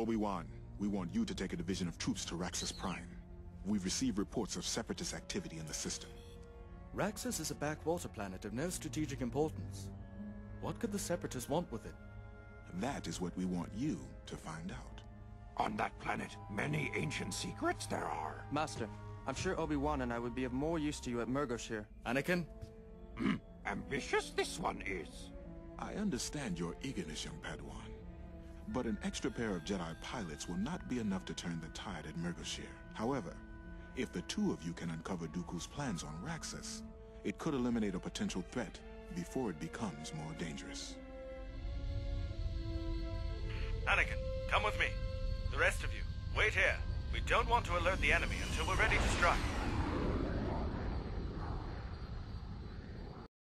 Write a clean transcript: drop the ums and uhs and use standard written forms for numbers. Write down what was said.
Obi-Wan, we want you to take a division of troops to Raxus Prime. We've received reports of Separatist activity in the system. Raxus is a backwater planet of no strategic importance. What could the Separatists want with it? That is what we want you to find out. On that planet, many ancient secrets there are. Master, I'm sure Obi-Wan and I would be of more use to you at Murgoshir. Anakin? Ambitious this one is. I understand your eagerness, young Padawan. But an extra pair of Jedi pilots will not be enough to turn the tide at Murgoshir. However, if the two of you can uncover Dooku's plans on Raxus, it could eliminate a potential threat before it becomes more dangerous. Anakin, come with me. The rest of you, wait here. We don't want to alert the enemy until we're ready to strike.